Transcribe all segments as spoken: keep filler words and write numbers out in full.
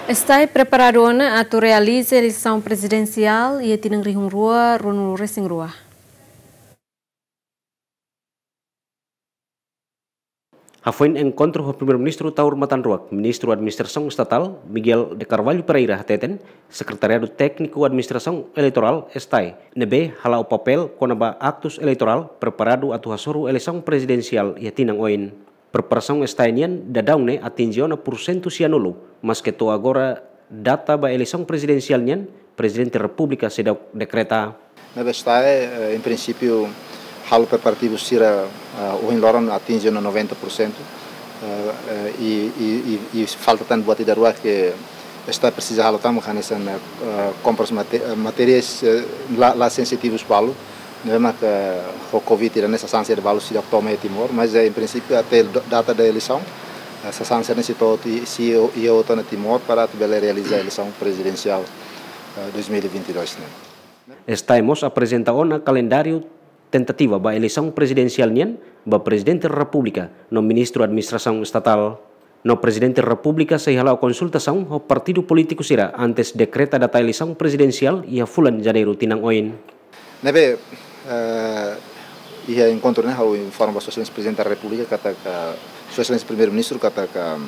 Está preparado a tu realize a eleição presidencial e a tinang rihung rua, runu resing rua. Foi um encontro com o primeiro-ministro Taur Matanruak, ministro da Administração Estatal, Miguel de Carvalho Pereira Hateten, secretariado técnico da Administração Eleitoral, S T A I, nebe hala o papel quando ba actos eleitoral preparado atu hasoro eleição presidencial e tinang oin. Preparação S T A I nian dadaune atingiu na porcento sianulo, mas que to agora data ba eleição presidencial nian, Presidente da República se decreta. Na S T A I, em princípio, halo preparativo sira uh, o Loron atinge no noventa por cento uh, uh, e, e, e falta tanto buat da rua que está precisa halo tamu kanisa na uh, compras mate, matérias uh, lá, lá sensitivos palo não é que o Covid era nessa sanção de balu se toma em Timor, mas em princípio até data da eleição essa sanção nesse todo se ia outra na Timor para realizar a eleição presidencial uh, dois mil e vinte e dois. Né? Estamos apresentando um calendário tentativa ba eleição presidencial nian ba Presidente da República no Ministro da Administração Estatal no Presidente da República se halau consultação ao partido político sira antes decreta data eleição presidencial e a fulan janeiro tinang oin. Nebe uh, ia encontro né ao informa Sua Excelência Presidente da República kata ka Sua Excelência Primeiro-Ministro kata ka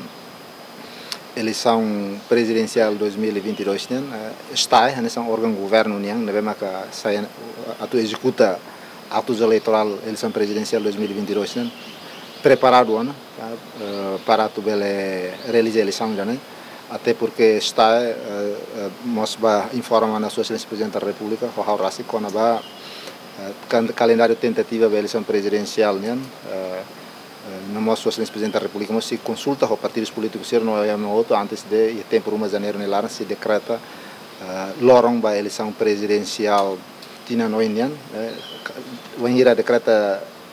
eleição presidencial dois mil e vinte e dois nian uh, está nessa órgão governo nian nebe maka saya atu executa atos eleitoral eleição presidencial dois mil e vinte e dois né preparado né uh, para tu bele realizar a eleição já né até porque está uh, uh, mosba informa na Sua Excelência Presidente da República o haurasi quando ba uh, calendário tentativa da eleição presidencial né uh, na uh, Sua Excelência Presidente da República mas se consulta com partidos políticos ser no é outro antes de e tempo uma janeiro nelar se decreta uh, lorong ba eleição presidencial tina no indian wangira decreta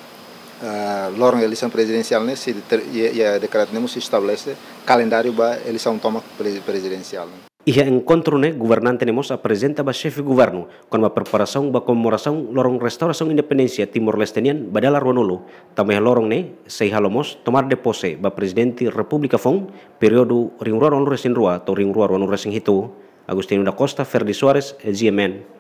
lorong eleição presidencial né se ia decreta nemo se estabelece calendário ba eleição toma presidencial. Ia encontro né governante nemos apresenta ba chefe governo com a preparação ba comemoração lorong restauração independência Timor-Leste nian badala ruanulo também lorong né sei halomos tomar de posse ba Presidente República Fong período ringrua ruanu resin rua atau ringrua ruanu resin hitu. Agustino da Costa, Ferdi Soares, G M N.